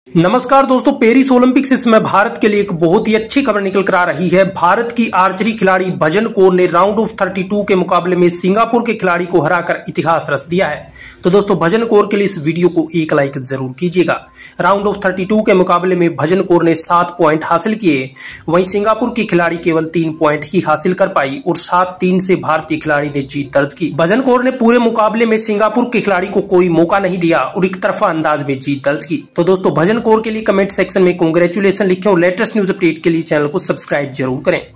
नमस्कार दोस्तों, Paris Olympics इस समय भारत के लिए एक बहुत ही अच्छी खबर निकल कर आ रही है। भारत की आर्चरी खिलाड़ी भजन कौर ने राउंड ऑफ 32 के मुकाबले में सिंगापुर के खिलाड़ी को हराकर इतिहास रच दिया है। तो दोस्तों, भजन कौर के लिए इस वीडियो को एक लाइक जरूर कीजिएगा। राउंड ऑफ 32 के मुकाबले में भजन कौर ने 7 पॉइंट हासिल किए, वहीं सिंगापुर की खिलाड़ी केवल 3 पॉइंट ही हासिल कर पाई और 7-3 से भारतीय खिलाड़ी ने जीत दर्ज की। भजन कौर ने पूरे मुकाबले में सिंगापुर के खिलाड़ी को कोई मौका नहीं दिया और एक तरफा अंदाज में जीत दर्ज की। तो दोस्तों, भजन कौर के लिए कमेंट सेक्शन में कांग्रेचुलेशन लिखें और लेटेस्ट न्यूज अपडेट के लिए चैनल को सब्सक्राइब जरूर करें।